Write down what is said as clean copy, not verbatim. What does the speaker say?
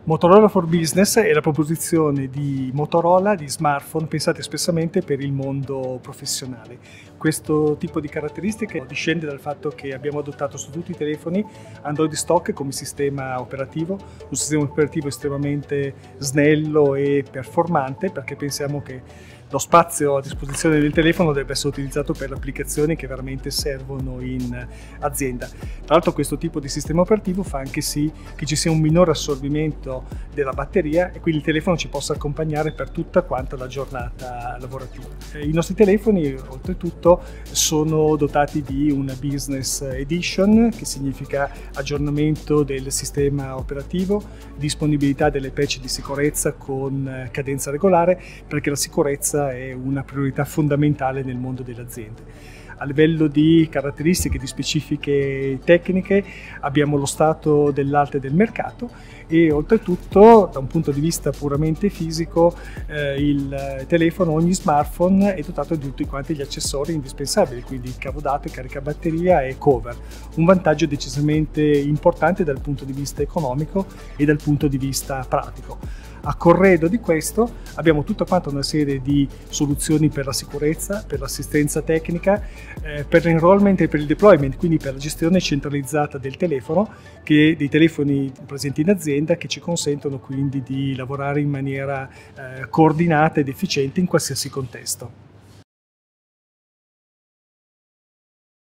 Motorola for Business è la proposizione di Motorola di smartphone pensati espressamente per il mondo professionale. Questo tipo di caratteristiche discende dal fatto che abbiamo adottato su tutti i telefoni Android stock come sistema operativo, un sistema operativo estremamente snello e performante, perché pensiamo che lo spazio a disposizione del telefono deve essere utilizzato per le applicazioni che veramente servono in azienda. Tra l'altro questo tipo di sistema operativo fa anche sì che ci sia un minore assorbimento della batteria e quindi il telefono ci possa accompagnare per tutta quanta la giornata lavorativa. I nostri telefoni oltretutto sono dotati di una Business Edition, che significa aggiornamento del sistema operativo, disponibilità delle patch di sicurezza con cadenza regolare, perché la sicurezza è una priorità fondamentale nel mondo delle aziende. A livello di caratteristiche, di specifiche tecniche, abbiamo lo stato dell'arte del mercato e oltretutto, da un punto di vista puramente fisico, il telefono, ogni smartphone è dotato di tutti quanti gli accessori indispensabili, quindi cavo dati, caricabatteria e cover. Un vantaggio decisamente importante dal punto di vista economico e dal punto di vista pratico. A corredo di questo abbiamo tutta quanta una serie di soluzioni per la sicurezza, per l'assistenza tecnica, per l'enrollment e per il deployment, quindi per la gestione centralizzata del telefono, dei telefoni presenti in azienda, che ci consentono quindi di lavorare in maniera coordinata ed efficiente in qualsiasi contesto.